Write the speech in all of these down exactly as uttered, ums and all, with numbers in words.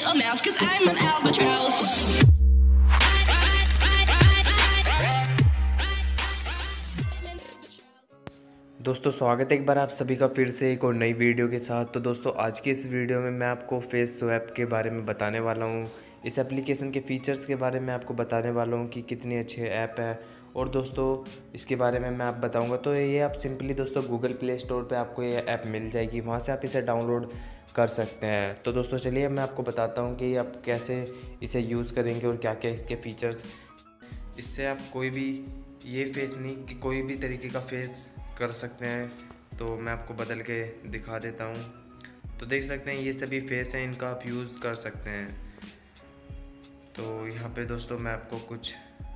a mouse, 'cause I'm an albatross. दोस्तों स्वागत है एक बार आप सभी का फिर से एक और नई वीडियो के साथ। तो दोस्तों आज की इस वीडियो में मैं आपको फेस स्वैप के बारे में बताने वाला हूँ। इस एप्लीकेशन के फ़ीचर्स के बारे में आपको बताने वाला हूँ कि कितनी अच्छी ऐप है, और दोस्तों इसके बारे में मैं आप बताऊँगा। तो ये आप सिंपली दोस्तों गूगल प्ले स्टोर पे आपको ये ऐप मिल जाएगी, वहाँ से आप इसे डाउनलोड कर सकते हैं। तो दोस्तों चलिए मैं आपको बताता हूँ कि आप कैसे इसे यूज़ करेंगे और क्या क्या इसके फ़ीचर्स। इससे आप कोई भी ये फेस नहीं कि कोई भी तरीके का फेस कर सकते हैं। तो मैं आपको बदल के दिखा देता हूँ। तो देख सकते हैं ये सभी फेस हैं, इनका आप यूज़ कर सकते हैं। तो यहाँ पे दोस्तों मैं आपको कुछ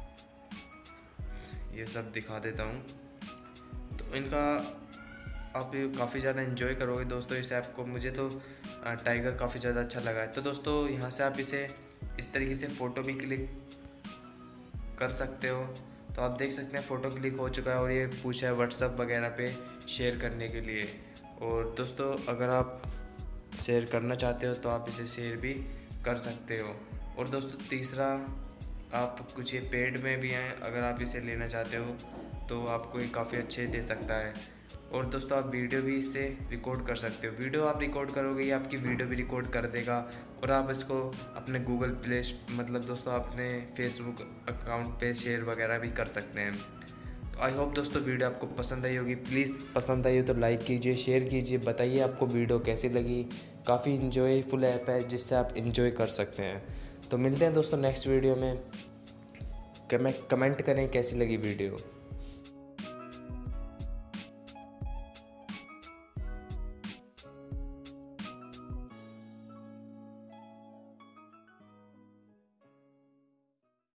ये सब दिखा देता हूँ। तो इनका आप काफ़ी ज़्यादा इन्जॉय करोगे दोस्तों इस ऐप को। मुझे तो टाइगर काफ़ी ज़्यादा अच्छा लगा है। तो दोस्तों यहाँ से आप इसे इस तरीके से फ़ोटो भी क्लिक कर सकते हो। तो आप देख सकते हैं फ़ोटो क्लिक हो चुका है, और ये पूछा है व्हाट्सएप वगैरह पे शेयर करने के लिए। और दोस्तों अगर आप शेयर करना चाहते हो तो आप इसे शेयर भी कर सकते हो। और दोस्तों तीसरा, आप कुछ ये पेड में भी हैं, अगर आप इसे लेना चाहते हो तो आपको ये काफ़ी अच्छे दे सकता है। और दोस्तों आप वीडियो भी इससे रिकॉर्ड कर सकते हो। वीडियो आप रिकॉर्ड करोगे, ये आपकी वीडियो भी रिकॉर्ड कर देगा, और आप इसको अपने गूगल प्ले मतलब दोस्तों अपने फेसबुक अकाउंट पे शेयर वगैरह भी कर सकते हैं। तो आई होप दोस्तों वीडियो आपको पसंद आई होगी। प्लीज़ पसंद आई हो तो लाइक कीजिए, शेयर कीजिए, बताइए आपको वीडियो कैसी लगी। काफ़ी इन्जॉयफुल ऐप है जिससे आप इन्जॉय कर सकते हैं। तो मिलते हैं दोस्तों नेक्स्ट वीडियो में। कमेंट करें कैसी लगी वीडियो।